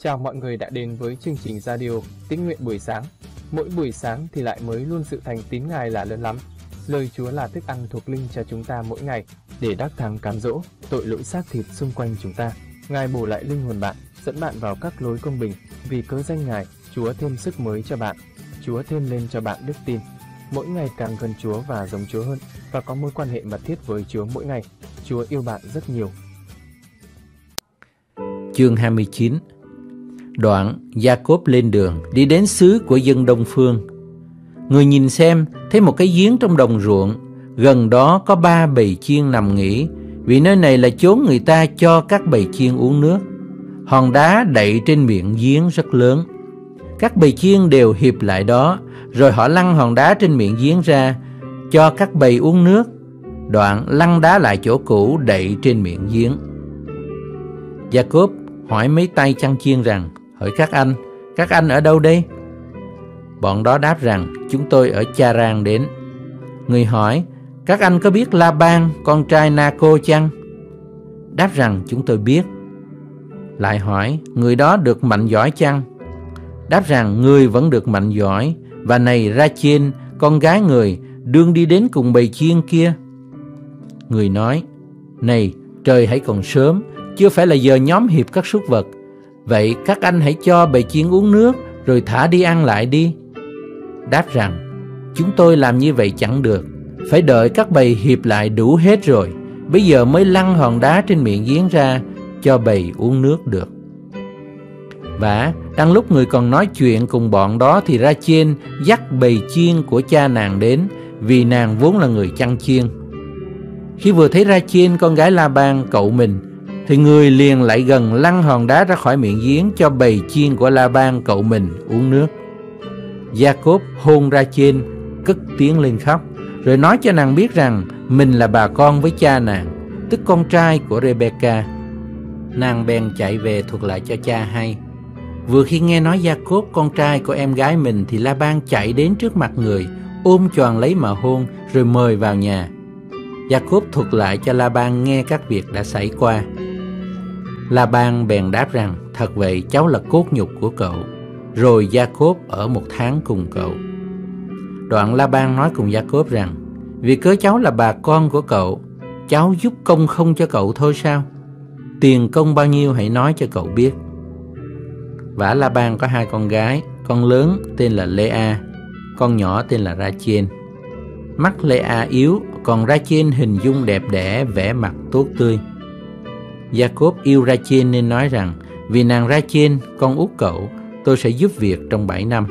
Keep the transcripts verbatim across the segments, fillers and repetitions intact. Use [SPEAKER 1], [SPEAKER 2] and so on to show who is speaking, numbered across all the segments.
[SPEAKER 1] Chào mọi người đã đến với chương trình radio Tín nguyện buổi sáng. Mỗi buổi sáng thì lại mới luôn sự thành tín Ngài là lớn lắm. Lời Chúa là thức ăn thuộc linh cho chúng ta mỗi ngày để đắc thắng cám dỗ tội lỗi xác thịt xung quanh chúng ta. Ngài bổ lại linh hồn bạn, dẫn bạn vào các lối công bình. Vì cớ danh Ngài, Chúa thêm sức mới cho bạn. Chúa thêm lên cho bạn đức tin. Mỗi ngày càng gần Chúa và giống Chúa hơn, và có mối quan hệ mật thiết với Chúa mỗi ngày. Chúa yêu bạn rất nhiều.
[SPEAKER 2] Chương hai mươi chín. Đoạn Gia-cốp lên đường đi đến xứ của dân Đông Phương. Người nhìn xem, thấy một cái giếng trong đồng ruộng, gần đó có ba bầy chiên nằm nghỉ, vì nơi này là chốn người ta cho các bầy chiên uống nước. Hòn đá đậy trên miệng giếng rất lớn. Các bầy chiên đều hiệp lại đó, rồi họ lăn hòn đá trên miệng giếng ra, cho các bầy uống nước. Đoạn lăn đá lại chỗ cũ đậy trên miệng giếng. Gia-cốp hỏi mấy tay chăn chiên rằng: Hỡi các anh, các anh ở đâu đây? Bọn đó đáp rằng: Chúng tôi ở Cha-rang đến. Người hỏi: Các anh có biết La-ban, con trai Na-cô chăng? Đáp rằng: Chúng tôi biết. Lại hỏi: Người đó được mạnh giỏi chăng? Đáp rằng: Người vẫn được mạnh giỏi. Và này Ra-chên, con gái người, đương đi đến cùng bầy chiên kia. Người nói: Này, trời hãy còn sớm, chưa phải là giờ nhóm hiệp các súc vật. Vậy các anh hãy cho bầy chiên uống nước, rồi thả đi ăn lại đi. Đáp rằng: Chúng tôi làm như vậy chẳng được, phải đợi các bầy hiệp lại đủ hết rồi, bây giờ mới lăn hòn đá trên miệng giếng ra, cho bầy uống nước được. Và đang lúc người còn nói chuyện cùng bọn đó, thì Ra-chên dắt bầy chiên của cha nàng đến, vì nàng vốn là người chăn chiên. Khi vừa thấy Ra-chên, con gái La-ban cậu mình, thì người liền lại gần lăn hòn đá ra khỏi miệng giếng, cho bầy chiên của La-ban cậu mình uống nước. Gia-cốp hôn Ra-chên, cất tiếng lên khóc, rồi nói cho nàng biết rằng mình là bà con với cha nàng, tức con trai của Rê-bê-ca. Nàng bèn chạy về thuật lại cho cha hay. Vừa khi nghe nói Gia-cốp con trai của em gái mình, thì La-ban chạy đến trước mặt người, ôm choàng lấy mà hôn, rồi mời vào nhà. Gia-cốp thuật lại cho La-ban nghe các việc đã xảy qua. La-ban bèn đáp rằng: Thật vậy, cháu là cốt nhục của cậu. Rồi Gia-cốp ở một tháng cùng cậu. Đoạn La-ban nói cùng Gia-cốp rằng: Vì cớ cháu là bà con của cậu, cháu giúp công không cho cậu thôi sao? Tiền công bao nhiêu hãy nói cho cậu biết. Vả La-ban có hai con gái, con lớn tên là Lê-a, con nhỏ tên là Ra-chên. Mắt Lê-a yếu, còn Ra-chên hình dung đẹp đẽ, vẻ mặt tốt tươi. Gia-cốp yêu Ra-chên nên nói rằng: Vì nàng Ra-chên, con út cậu, tôi sẽ giúp việc trong bảy năm.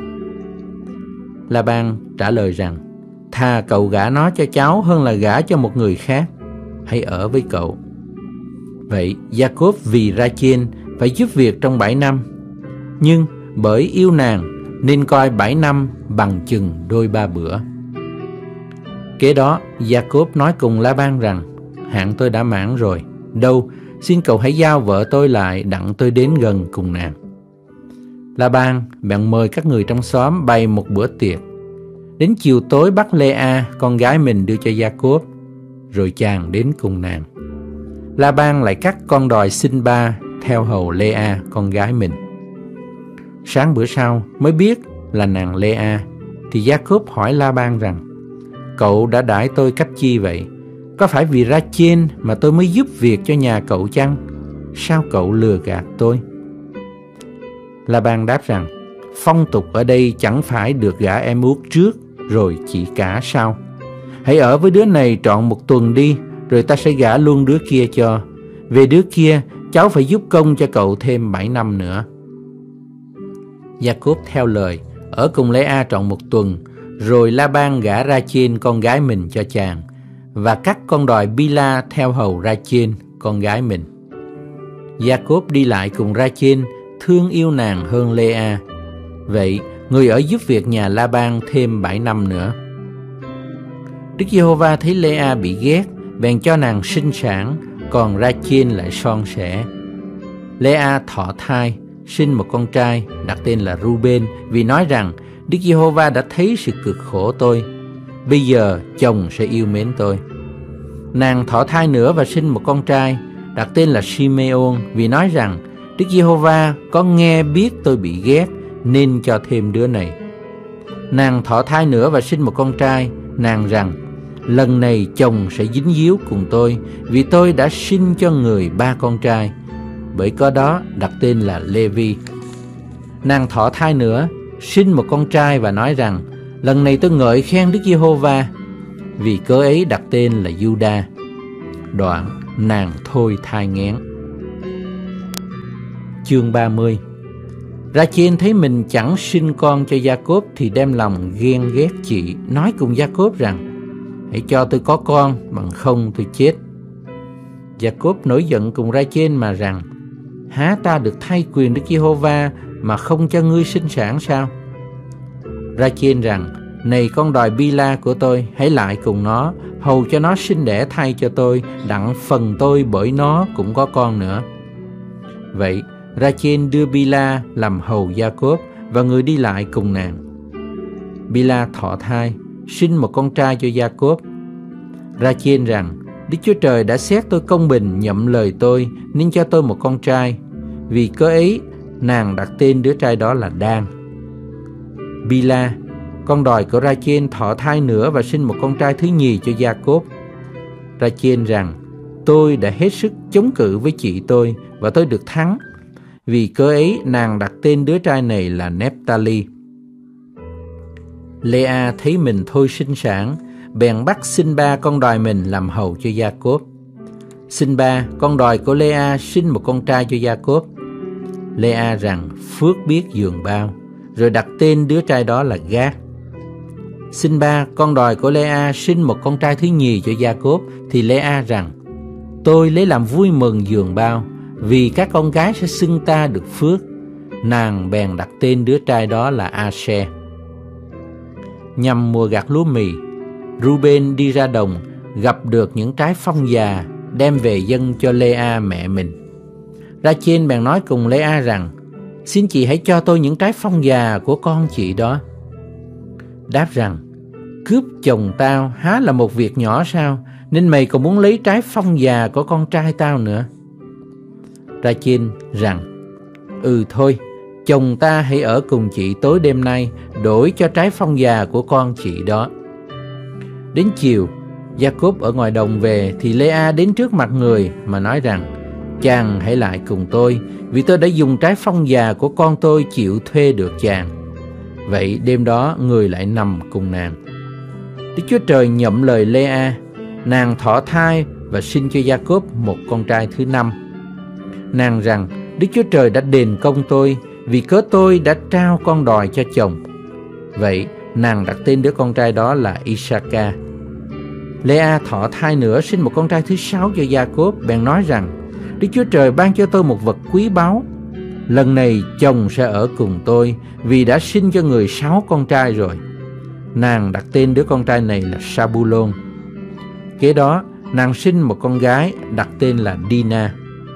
[SPEAKER 2] La-ban trả lời rằng: Thà cậu gả nó cho cháu hơn là gả cho một người khác. Hãy ở với cậu. Vậy Gia-cốp vì Ra-chên phải giúp việc trong bảy năm. Nhưng bởi yêu nàng nên coi bảy năm bằng chừng đôi ba bữa. Kế đó Gia-cốp nói cùng La-ban rằng: Hạn tôi đã mãn rồi, đâu xin cậu hãy giao vợ tôi lại, đặng tôi đến gần cùng nàng. La-ban bèn mời các người trong xóm bày một bữa tiệc. Đến chiều tối bắt Lê-a con gái mình đưa cho Gia-cốp, rồi chàng đến cùng nàng. La-ban lại cắt con đòi sinh ba theo hầu Lê-a con gái mình. Sáng bữa sau mới biết là nàng Lê-a, thì Gia-cốp hỏi La-ban rằng: Cậu đã đãi tôi cách chi vậy? Có phải vì Ra-chên mà tôi mới giúp việc cho nhà cậu chăng? Sao cậu lừa gạt tôi? La-ban đáp rằng: Phong tục ở đây chẳng phải được gả em út trước, rồi chỉ cả sau. Hãy ở với đứa này trọn một tuần đi, rồi ta sẽ gả luôn đứa kia cho. Về đứa kia, cháu phải giúp công cho cậu thêm bảy năm nữa. Gia-cốp theo lời, ở cùng Lê-a trọn một tuần, rồi La-ban gả Ra-chên con gái mình cho chàng, và cắt con đòi Bi-la theo hầu Ra-chên con gái mình. Gia-cốp đi lại cùng Ra-chên, thương yêu nàng hơn Lê-a. Vậy người ở giúp việc nhà La-ban thêm bảy năm nữa. Đức Giê-hô-va thấy Lê-a bị ghét, bèn cho nàng sinh sản, còn Ra-chên lại son sẻ. Lê-a thọ thai, sinh một con trai, đặt tên là Ru-bên, vì nói rằng: Đức Giê-hô-va đã thấy sự cực khổ tôi, bây giờ chồng sẽ yêu mến tôi. Nàng thọ thai nữa và sinh một con trai, đặt tên là Si-mê-ôn, vì nói rằng: Đức Giê-hô-va có nghe biết tôi bị ghét nên cho thêm đứa này. Nàng thọ thai nữa và sinh một con trai. Nàng rằng, lần này chồng sẽ dính díu cùng tôi, vì tôi đã sinh cho người ba con trai. Bởi có đó đặt tên là Lê-vi. Nàng thọ thai nữa, sinh một con trai và nói rằng, lần này tôi ngợi khen Đức Giê-hô-va. Vì cớ ấy đặt tên là Giu-đa. Đoạn nàng thôi thai nghén. Chương ba mươi. Ra-chên thấy mình chẳng sinh con cho Gia-cốp thì đem lòng ghen ghét chị, nói cùng Gia-cốp rằng, hãy cho tôi có con, bằng không tôi chết. Gia-cốp nổi giận cùng Ra-chên mà rằng, há ta được thay quyền Đức Giê-hô-va mà không cho ngươi sinh sản sao? Ra-chên rằng, này con đòi Bi-la của tôi, hãy lại cùng nó, hầu cho nó sinh đẻ thay cho tôi, đặng phần tôi bởi nó cũng có con nữa. Vậy Ra-chên đưa Bi-la làm hầu Gia-cốp, và người đi lại cùng nàng. Bi-la thọ thai, sinh một con trai cho Gia-cốp. Ra-chên rằng, Đức Chúa Trời đã xét tôi công bình, nhậm lời tôi, nên cho tôi một con trai. Vì cớ ấy, nàng đặt tên đứa trai đó là Đan. Bi-la, con đòi của Ra-chên thọ thai nữa và sinh một con trai thứ nhì cho Gia-cốp. Ra-chên rằng, tôi đã hết sức chống cự với chị tôi, và tôi được thắng. Vì cớ ấy, nàng đặt tên đứa trai này là Nép-ta-li. Lê-a thấy mình thôi sinh sản, bèn bắt Sinh-ba con đòi mình làm hầu cho Gia-cốp. Sinh-ba con đòi của Lê-a sinh một con trai cho Gia-cốp. Lê-a rằng, phước biết giường bao, rồi đặt tên đứa trai đó là Gát. Sinh-ba con đòi của Lê-a sinh một con trai thứ nhì cho Gia-cốp, thì Lê-a rằng, tôi lấy làm vui mừng giường bao, vì các con gái sẽ xưng ta được phước. Nàng bèn đặt tên đứa trai đó là A-se. Nhằm mùa gặt lúa mì, Ru-ben đi ra đồng, gặp được những trái phong già, đem về dâng cho Lê-a mẹ mình. Ra-chên bèn nói cùng Lê-a rằng, xin chị hãy cho tôi những trái phong già của con chị đó. Đáp rằng, cướp chồng tao há là một việc nhỏ sao, nên mày còn muốn lấy trái phong già của con trai tao nữa. Ra-chên rằng, ừ thôi, chồng ta hãy ở cùng chị tối đêm nay, đổi cho trái phong già của con chị đó. Đến chiều, Gia-cốp ở ngoài đồng về, thì Lê-a đến trước mặt người mà nói rằng, chàng hãy lại cùng tôi, vì tôi đã dùng trái phong già của con tôi chịu thuê được chàng. Vậy đêm đó người lại nằm cùng nàng. Đức Chúa Trời nhậm lời Lê-a, nàng thọ thai và sinh cho Gia-cốp một con trai thứ năm. Nàng rằng, Đức Chúa Trời đã đền công tôi, vì cớ tôi đã trao con đòi cho chồng. Vậy nàng đặt tên đứa con trai đó là I-sa-ca. Lê-a thọ thai nữa sinh một con trai thứ sáu cho Gia-cốp, bèn nói rằng, Đức Chúa Trời ban cho tôi một vật quý báu. Lần này chồng sẽ ở cùng tôi, vì đã sinh cho người sáu con trai rồi. Nàng đặt tên đứa con trai này là Sa-bu-lôn. Kế đó nàng sinh một con gái, đặt tên là Đi-na.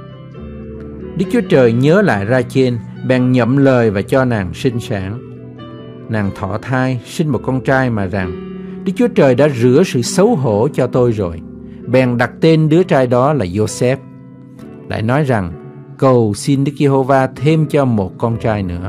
[SPEAKER 2] Đức Chúa Trời nhớ lại Ra-chên, bèn nhậm lời và cho nàng sinh sản. Nàng thọ thai sinh một con trai mà rằng, Đức Chúa Trời đã rửa sự xấu hổ cho tôi rồi. Bèn đặt tên đứa trai đó là Giô-xép. Lại nói rằng, cầu xin Đức Giê-hô-va thêm cho một con trai nữa.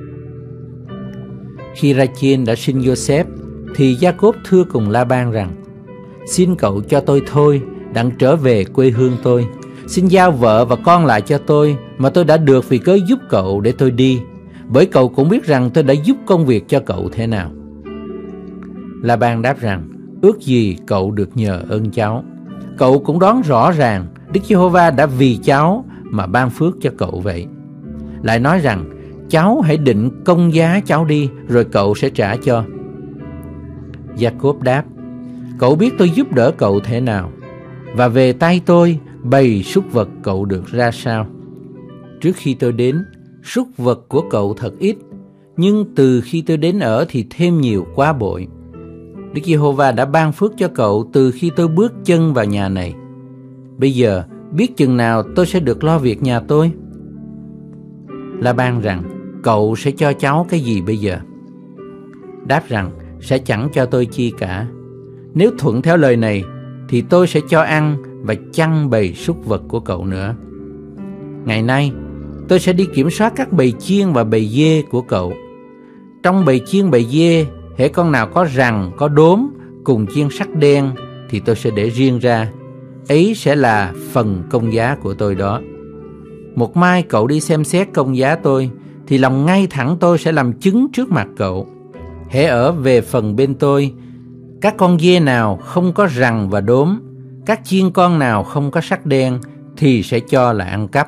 [SPEAKER 2] Khi Ra-chên đã sinh Giô-xép, thì Gia-cốp thưa cùng La-ban rằng, xin cậu cho tôi thôi, đặng trở về quê hương tôi. Xin giao vợ và con lại cho tôi, mà tôi đã được vì cớ giúp cậu để tôi đi, bởi cậu cũng biết rằng tôi đã giúp công việc cho cậu thế nào. La-ban đáp rằng, ước gì cậu được nhờ ơn cháu. Cậu cũng đoán rõ ràng Đức Giê-hô-va đã vì cháu mà ban phước cho cậu vậy. Lại nói rằng, cháu hãy định công giá cháu đi, rồi cậu sẽ trả cho. Gia-cốp đáp, cậu biết tôi giúp đỡ cậu thế nào, và về tay tôi bầy súc vật cậu được ra sao. Trước khi tôi đến, súc vật của cậu thật ít, nhưng từ khi tôi đến ở thì thêm nhiều quá bội. Đức Giê-hô-va đã ban phước cho cậu từ khi tôi bước chân vào nhà này. Bây giờ biết chừng nào tôi sẽ được lo việc nhà tôi? La-ban rằng, cậu sẽ cho cháu cái gì bây giờ? Đáp rằng, sẽ chẳng cho tôi chi cả. Nếu thuận theo lời này, thì tôi sẽ cho ăn và chăn bầy súc vật của cậu nữa. Ngày nay, tôi sẽ đi kiểm soát các bầy chiên và bầy dê của cậu. Trong bầy chiên bầy dê, hễ con nào có rằn, có đốm cùng chiên sắt đen thì tôi sẽ để riêng ra. Ấy sẽ là phần công giá của tôi đó. Một mai cậu đi xem xét công giá tôi, thì lòng ngay thẳng tôi sẽ làm chứng trước mặt cậu. Hễ ở về phần bên tôi, các con dê nào không có rằn và đốm, các chiên con nào không có sắt đen, thì sẽ cho là ăn cắp.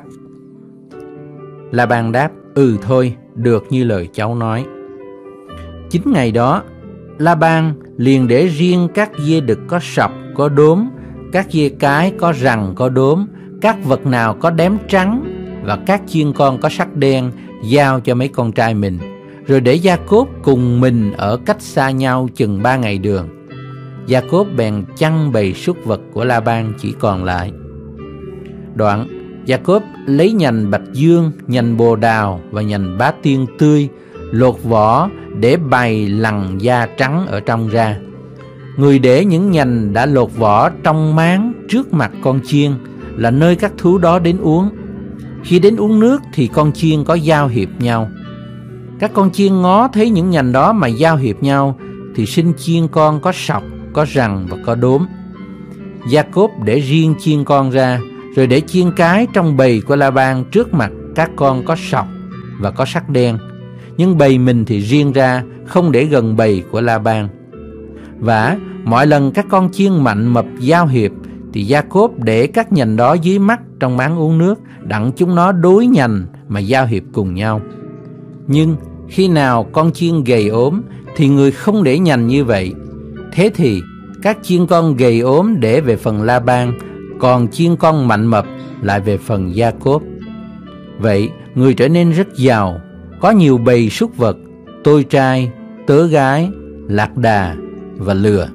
[SPEAKER 2] La-ban đáp: Ừ thôi, được như lời cháu nói. Chính ngày đó, La-ban liền để riêng các dê đực có sọc, có đốm, các dê cái có rằn, có đốm, các vật nào có đém trắng và các chiên con có sắt đen giao cho mấy con trai mình, rồi để Gia-cốp cùng mình ở cách xa nhau chừng ba ngày đường. Gia-cốp bèn chăn bầy súc vật của La-ban chỉ còn lại. Đoạn, Gia-cốp lấy nhành bạch dương, nhành bồ đào và nhành bá tiên tươi, lột vỏ để bày lằn da trắng ở trong ra. Người để những nhành đã lột vỏ trong máng trước mặt con chiên, là nơi các thú đó đến uống. Khi đến uống nước thì con chiên có giao hiệp nhau. Các con chiên ngó thấy những nhành đó mà giao hiệp nhau, thì sinh chiên con có sọc, có rằn và có đốm. Gia-cốp để riêng chiên con ra, rồi để chiên cái trong bầy của La-ban trước mặt các con có sọc và có sắt đen. Nhưng bầy mình thì riêng ra, không để gần bầy của La-ban. Và mọi lần các con chiên mạnh mập giao hiệp, thì Gia-cốp để các nhành đó dưới mắt trong máng uống nước, đặng chúng nó đối nhành mà giao hiệp cùng nhau. Nhưng khi nào con chiên gầy ốm thì người không để nhành như vậy. Thế thì các chiên con gầy ốm để về phần La-ban, còn chiên con mạnh mập lại về phần Gia-cốp. Vậy người trở nên rất giàu, có nhiều bầy súc vật, tôi trai, tớ gái, lạc đà và lừa.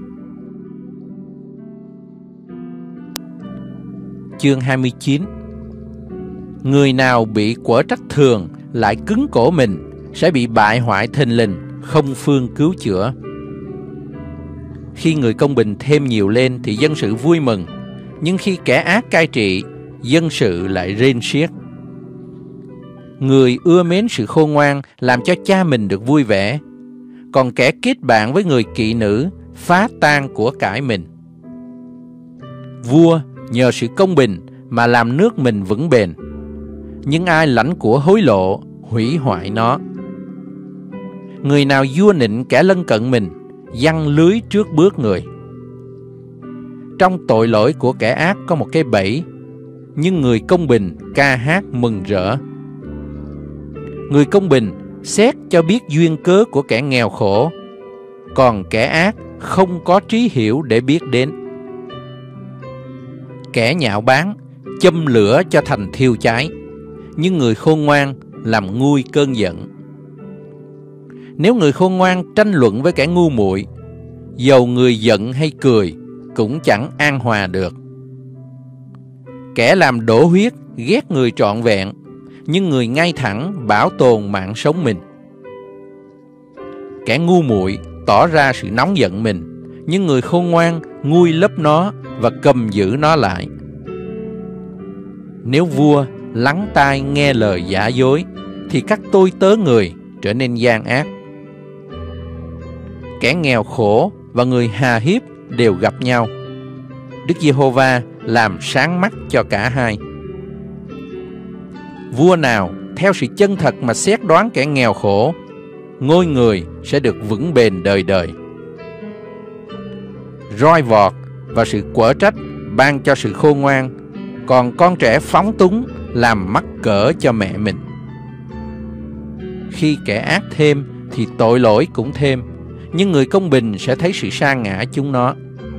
[SPEAKER 2] Chương hai mươi chín. Người nào bị quở trách thường lại cứng cổ mình sẽ bị bại hoại thình lình, không phương cứu chữa. Khi người công bình thêm nhiều lên thì dân sự vui mừng, nhưng khi kẻ ác cai trị, dân sự lại rên xiết. Người ưa mến sự khôn ngoan làm cho cha mình được vui vẻ, còn kẻ kết bạn với người kỵ nữ phá tan của cải mình. Vua nhờ sự công bình mà làm nước mình vững bền, nhưng ai lãnh của hối lộ hủy hoại nó. Người nào vua nịnh kẻ lân cận mình, giăng lưới trước bước người. Trong tội lỗi của kẻ ác có một cái bẫy, nhưng người công bình ca hát mừng rỡ. Người công bình xét cho biết duyên cớ của kẻ nghèo khổ, còn kẻ ác không có trí hiểu để biết đến. Kẻ nhạo báng châm lửa cho thành thiêu cháy, nhưng người khôn ngoan làm nguôi cơn giận. Nếu người khôn ngoan tranh luận với kẻ ngu muội, dầu người giận hay cười cũng chẳng an hòa được. Kẻ làm đổ huyết ghét người trọn vẹn, nhưng người ngay thẳng bảo tồn mạng sống mình. Kẻ ngu muội tỏ ra sự nóng giận mình, nhưng người khôn ngoan nguôi lấp nó và cầm giữ nó lại. Nếu vua lắng tai nghe lời giả dối, thì các tôi tớ người trở nên gian ác. Kẻ nghèo khổ và người hà hiếp đều gặp nhau. Đức Giê-hô-va làm sáng mắt cho cả hai. Vua nào theo sự chân thật mà xét đoán kẻ nghèo khổ, ngôi người sẽ được vững bền đời đời. Roi vọt và sự quở trách ban cho sự khôn ngoan, còn con trẻ phóng túng làm mắc cỡ cho mẹ mình. Khi kẻ ác thêm thì tội lỗi cũng thêm, nhưng người công bình sẽ thấy sự sa ngã chúng nó.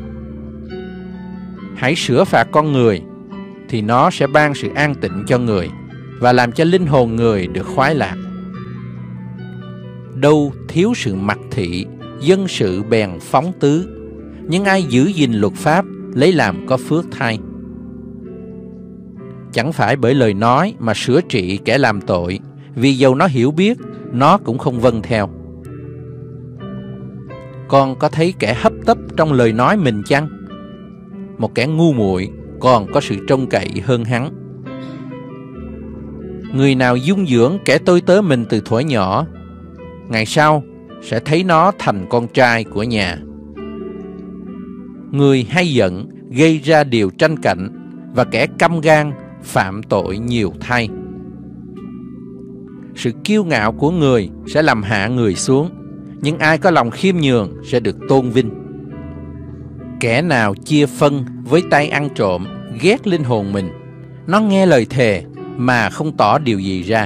[SPEAKER 2] Hãy sửa phạt con người, thì nó sẽ ban sự an tịnh cho người và làm cho linh hồn người được khoái lạc. Đâu thiếu sự mặc thị, dân sự bèn phóng tứ, nhưng ai giữ gìn luật pháp lấy làm có phước thay. Chẳng phải bởi lời nói mà sửa trị kẻ làm tội, vì dầu nó hiểu biết, nó cũng không vâng theo. Con có thấy kẻ hấp tấp trong lời nói mình chăng? Một kẻ ngu muội còn có sự trông cậy hơn hắn. Người nào dung dưỡng kẻ tôi tớ mình từ thuở nhỏ, ngày sau sẽ thấy nó thành con trai của nhà. Người hay giận gây ra điều tranh cạnh, và kẻ căm gan phạm tội nhiều thay. Sự kiêu ngạo của người sẽ làm hạ người xuống, nhưng ai có lòng khiêm nhường sẽ được tôn vinh. Kẻ nào chia phân với tay ăn trộm ghét linh hồn mình, nó nghe lời thề mà không tỏ điều gì ra.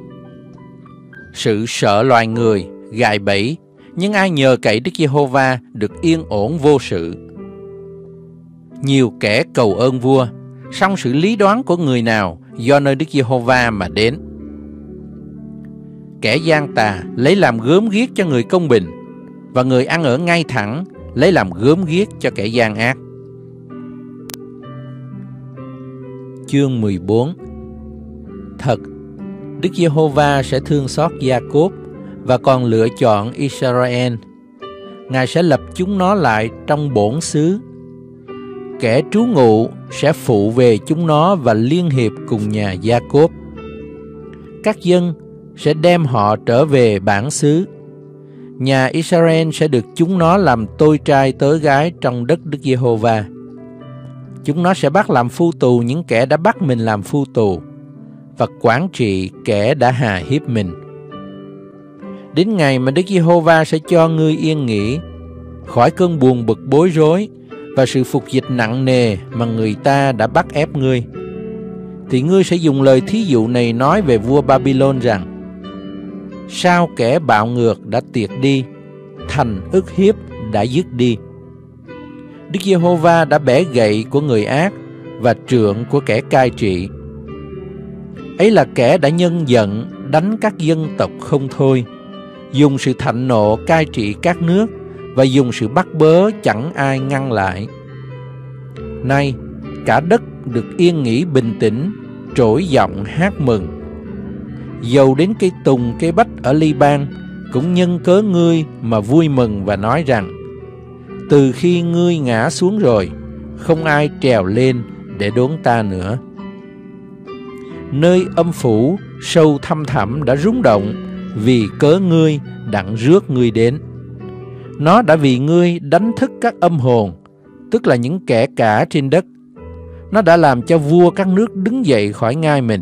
[SPEAKER 2] Sự sợ loài người gài bẫy, nhưng ai nhờ cậy Đức Giê-hô-va được yên ổn vô sự. Nhiều kẻ cầu ơn vua, song sự lý đoán của người nào do nơi Đức Giê-hô-va mà đến. Kẻ gian tà lấy làm gớm ghiếc cho người công bình, và người ăn ở ngay thẳng lấy làm gớm ghiếc cho kẻ gian ác. Chương mười bốn. Thật, Đức Giê-hô-va sẽ thương xót Gia-cốp và còn lựa chọn Israel. Ngài sẽ lập chúng nó lại trong bổn xứ. Kẻ trú ngụ sẽ phụ về chúng nó và liên hiệp cùng nhà Gia-cốp. Các dân sẽ đem họ trở về bản xứ. Nhà Israel sẽ được chúng nó làm tôi trai tớ gái trong đất Đức Giê-hô-va. Chúng nó sẽ bắt làm phu tù những kẻ đã bắt mình làm phu tù, và quản trị kẻ đã hà hiếp mình. Đến ngày mà Đức Giê-hô-va sẽ cho ngươi yên nghỉ khỏi cơn buồn bực bối rối và sự phục dịch nặng nề mà người ta đã bắt ép ngươi, thì ngươi sẽ dùng lời thí dụ này nói về vua Babylon rằng: sao kẻ bạo ngược đã tiệt đi, thành ức hiếp đã dứt đi. Đức Giê-hô-va đã bẻ gậy của người ác và trượng của kẻ cai trị. Ấy là kẻ đã nhân giận đánh các dân tộc không thôi, dùng sự thạnh nộ cai trị các nước, và dùng sự bắt bớ chẳng ai ngăn lại. Nay cả đất được yên nghỉ bình tĩnh, trỗi giọng hát mừng. Dầu đến cây tùng cây bách ở Li-ban cũng nhân cớ ngươi mà vui mừng và nói rằng: từ khi ngươi ngã xuống rồi, không ai trèo lên để đốn ta nữa. Nơi âm phủ sâu thăm thẳm đã rung động vì cớ ngươi đặng rước ngươi đến. Nó đã vì ngươi đánh thức các âm hồn, tức là những kẻ cả trên đất. Nó đã làm cho vua các nước đứng dậy khỏi ngai mình.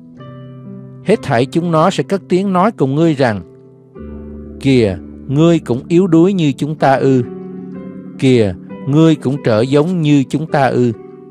[SPEAKER 2] Hết thảy chúng nó sẽ cất tiếng nói cùng ngươi rằng: kìa, ngươi cũng yếu đuối như chúng ta ư? Kìa, ngươi cũng trở giống như chúng ta ư?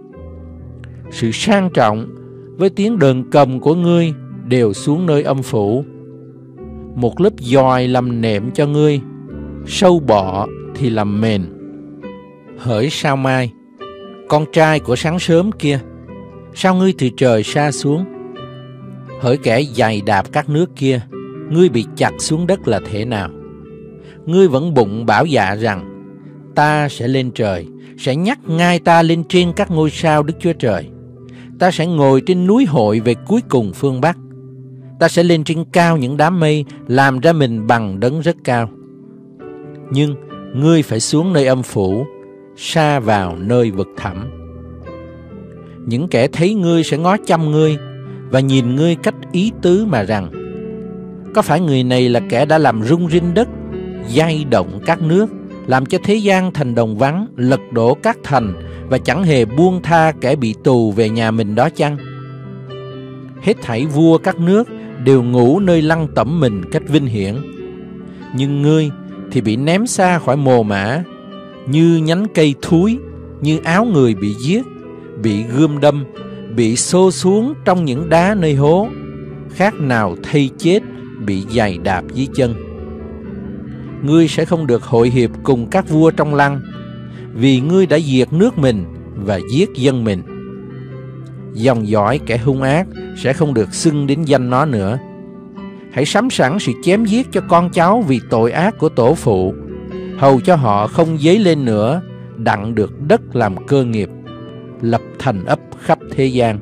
[SPEAKER 2] Sự sang trọng với tiếng đờn cầm của ngươi đều xuống nơi âm phủ. Một lớp giòi làm nệm cho ngươi, sâu bọ thì làm mền. Hỡi sao mai, con trai của sáng sớm kia, sao ngươi từ trời sa xuống? Hỡi kẻ giày đạp các nước kia, ngươi bị chặt xuống đất là thế nào? Ngươi vẫn bụng bảo dạ rằng: ta sẽ lên trời, sẽ nhắc ngai ta lên trên các ngôi sao Đức Chúa Trời. Ta sẽ ngồi trên núi hội về cuối cùng phương Bắc. Ta sẽ lên trên cao những đám mây, làm ra mình bằng đấng rất cao. Nhưng ngươi phải xuống nơi âm phủ, sa vào nơi vực thẳm. Những kẻ thấy ngươi sẽ ngó chăm ngươi và nhìn ngươi cách ý tứ mà rằng: có phải người này là kẻ đã làm rung rinh đất, day động các nước, làm cho thế gian thành đồng vắng, lật đổ các thành, và chẳng hề buông tha kẻ bị tù về nhà mình đó chăng? Hết thảy vua các nước đều ngủ nơi lăng tẩm mình cách vinh hiển, nhưng ngươi thì bị ném xa khỏi mồ mả, như nhánh cây thúi, như áo người bị giết, bị gươm đâm, bị xô xuống trong những đá nơi hố, khác nào thây chết bị giày đạp dưới chân. Ngươi sẽ không được hội hiệp cùng các vua trong lăng, vì ngươi đã diệt nước mình và giết dân mình. Dòng dõi kẻ hung ác sẽ không được xưng đến danh nó nữa. Hãy sắm sẵn sự chém giết cho con cháu vì tội ác của tổ phụ, hầu cho họ không dấy lên nữa, đặng được đất làm cơ nghiệp, lập thành ấp khắp thế gian.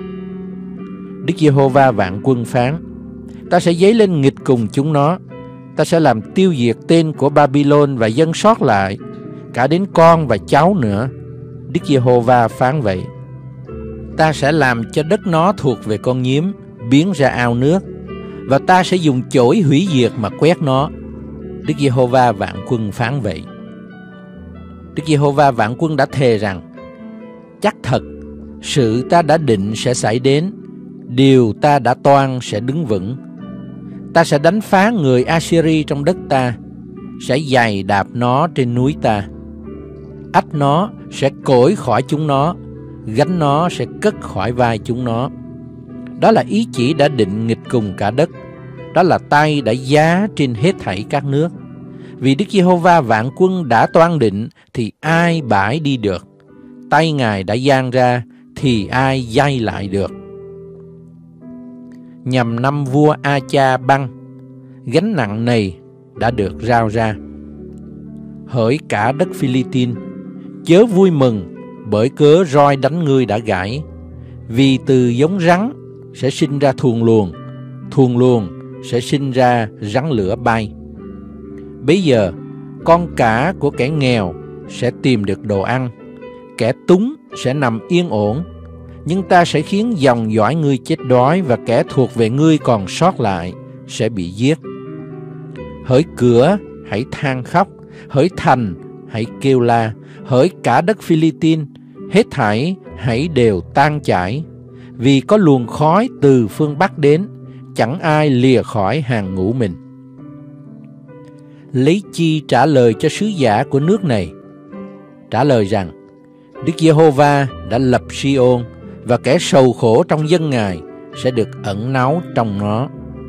[SPEAKER 2] Đức Giê-hô-va vạn quân phán: ta sẽ dấy lên nghịch cùng chúng nó. Ta sẽ làm tiêu diệt tên của Babylon và dân sót lại, cả đến con và cháu nữa. Đức Giê-hô-va phán vậy. Ta sẽ làm cho đất nó thuộc về con nhím, biến ra ao nước, và ta sẽ dùng chổi hủy diệt mà quét nó. Đức Giê-hô-va vạn quân phán vậy. Đức Giê-hô-va vạn quân đã thề rằng, chắc thật, sự ta đã định sẽ xảy đến, điều ta đã toan sẽ đứng vững. Ta sẽ đánh phá người Assyri trong đất ta, sẽ giày đạp nó trên núi ta. Ách nó sẽ cỗi khỏi chúng nó, gánh nó sẽ cất khỏi vai chúng nó. Đó là ý chỉ đã định nghịch cùng cả đất. Đó là tay đã giá trên hết thảy các nước. Vì Đức Giê-hô-va vạn quân đã toan định, thì ai bãi đi được? Tay Ngài đã giang ra, thì ai dây lại được? Nhằm năm vua A-cha băng, gánh nặng này đã được rao ra. Hỡi cả đất Phi-li-tin, chớ vui mừng, bởi cớ roi đánh ngươi đã gãy. Vì từ giống rắn sẽ sinh ra thuồng luồng, thuồng luồng sẽ sinh ra rắn lửa bay. Bấy giờ, con cả của kẻ nghèo sẽ tìm được đồ ăn, kẻ túng sẽ nằm yên ổn. Nhưng ta sẽ khiến dòng dõi ngươi chết đói, và kẻ thuộc về ngươi còn sót lại sẽ bị giết. Hỡi cửa, hãy than khóc, hỡi thành, hãy kêu la, hỡi cả đất Phi-li-tin, hết thảy hãy đều tan chảy. Vì có luồng khói từ phương Bắc đến, chẳng ai lìa khỏi hàng ngũ mình. Lấy chi trả lời cho sứ giả của nước này? Trả lời rằng, Đức Giê-hô-va đã lập Si-ôn, và kẻ sầu khổ trong dân Ngài sẽ được ẩn náu trong nó.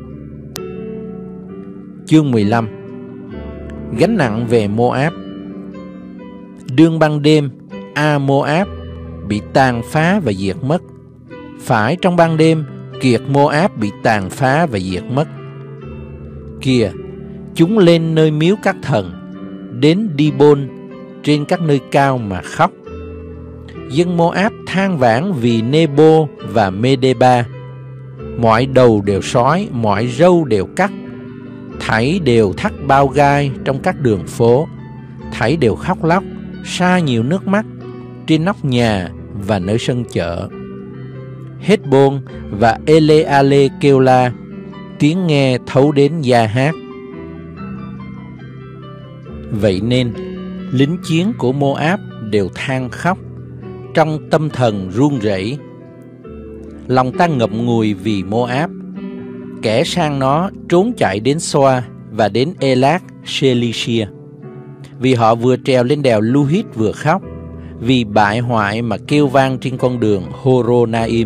[SPEAKER 2] Chương mười lăm. Gánh nặng về Mô-áp. Đương ban đêm, A-mô-áp bị tàn phá và diệt mất. Phải trong ban đêm, Kiệt Mô-áp bị tàn phá và diệt mất. Kìa, chúng lên nơi miếu các thần, đến Đi-bôn, trên các nơi cao mà khóc. Dân Mô-áp than vãn vì Nê-bô và Mê-đê-ba. Mọi đầu đều sói, mọi râu đều cắt, thảy đều thắt bao gai trong các đường phố, thảy đều khóc lóc, sa nhiều nước mắt trên nóc nhà và nơi sân chợ. Hét-bôn và Ê-lê-a-lê kêu la, tiếng nghe thấu đến da hát. Vậy nên, lính chiến của Mô-áp đều than khóc, trong tâm thần run rẩy. Lòng ta ngậm ngùi vì Mô-áp. Kẻ sang nó trốn chạy đến Xoa và đến Ê-lát Sê-li-xia. Vì họ vừa trèo lên đèo Lu-hít vừa khóc, vì bại hoại mà kêu vang trên con đường Hô-rô-na-im.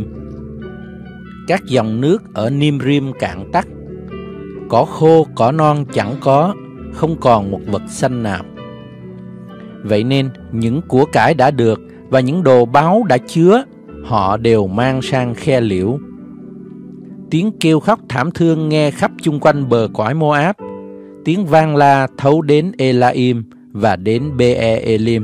[SPEAKER 2] Các dòng nước ở Nim-rim cạn tắt, cỏ khô cỏ non chẳng có, không còn một vật xanh nào. Vậy nên những của cải đã được và những đồ báu đã chứa, họ đều mang sang khe liễu. Tiếng kêu khóc thảm thương nghe khắp chung quanh bờ cõi Mô-áp. Tiếng vang la thấu đến Ê-la-im và đến Bê-e-ê-lim.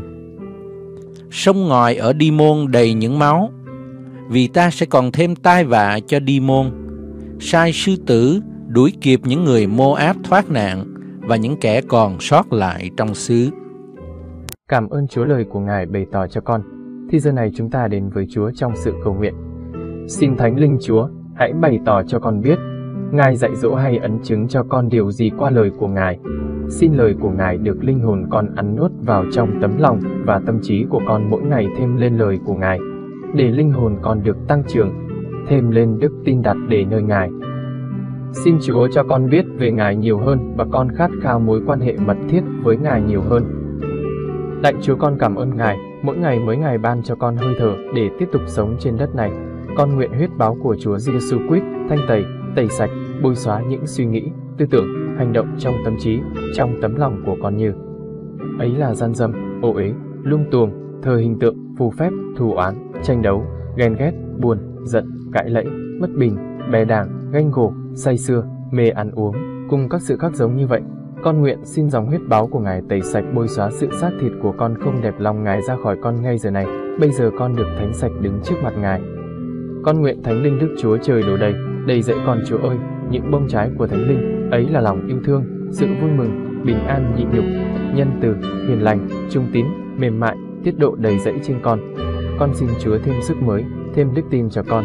[SPEAKER 2] Sông ngòi ở Đi-môn đầy những máu, vì ta sẽ còn thêm tai vạ cho Đi-môn. Sai sư tử đuổi kịp những người Mô-áp thoát nạn và những kẻ còn sót lại trong xứ.
[SPEAKER 1] Cảm ơn Chúa lời của Ngài bày tỏ cho con. Thì giờ này chúng ta đến với Chúa trong sự cầu nguyện. Xin Thánh Linh Chúa, hãy bày tỏ cho con biết, Ngài dạy dỗ hay ấn chứng cho con điều gì qua lời của Ngài. Xin lời của Ngài được linh hồn con ăn nuốt vào trong tấm lòng và tâm trí của con mỗi ngày thêm lên lời của Ngài, để linh hồn con được tăng trưởng, thêm lên đức tin đặt để nơi Ngài. Xin Chúa cho con biết về Ngài nhiều hơn và con khát khao mối quan hệ mật thiết với Ngài nhiều hơn. Lạy Chúa, con cảm ơn Ngài, mỗi ngày mỗi ngày ban cho con hơi thở để tiếp tục sống trên đất này. Con nguyện huyết báo của Chúa Giêsu Christ thanh tẩy, tẩy sạch, bôi xóa những suy nghĩ, tư tưởng, hành động trong tâm trí, trong tấm lòng của con như ấy là gian dâm, ô uế, lung tuồng, thờ hình tượng, phù phép, thù oán, tranh đấu, ghen ghét, buồn, giận, cãi lẫy, bất bình, bè đảng, ganh gổ, say sưa, mê ăn uống, cùng các sự khác giống như vậy. Con nguyện xin dòng huyết báo của Ngài tẩy sạch bôi xóa sự xác thịt của con không đẹp lòng Ngài ra khỏi con ngay giờ này. Bây giờ con được thánh sạch đứng trước mặt Ngài. Con nguyện Thánh Linh Đức Chúa Trời đổ đầy, đầy dẫy con Chúa ơi, những bông trái của Thánh Linh, ấy là lòng yêu thương, sự vui mừng, bình an nhịn nhục, nhân từ, hiền lành, trung tín, mềm mại, tiết độ đầy dẫy trên con. Con xin Chúa thêm sức mới, thêm đức tin cho con.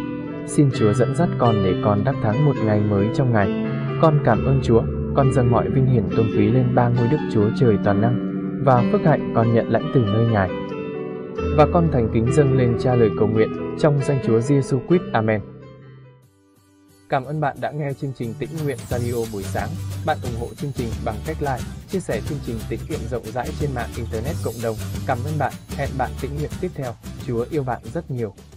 [SPEAKER 1] Xin Chúa dẫn dắt con để con đắc thắng một ngày mới trong ngày. Con cảm ơn Chúa, con dâng mọi vinh hiển tôn quý lên ba ngôi Đức Chúa Trời toàn năng, và phước hạnh con nhận lãnh từ nơi Ngài. Và con thành kính dâng lên Cha lời cầu nguyện trong danh Chúa Giêsu Christ. Amen. Cảm ơn bạn đã nghe chương trình Tĩnh Nguyện Radio buổi sáng. Bạn ủng hộ chương trình bằng cách like, chia sẻ chương trình tĩnh nguyện rộng rãi trên mạng Internet cộng đồng. Cảm ơn bạn. Hẹn bạn tĩnh nguyện tiếp theo. Chúa yêu bạn rất nhiều.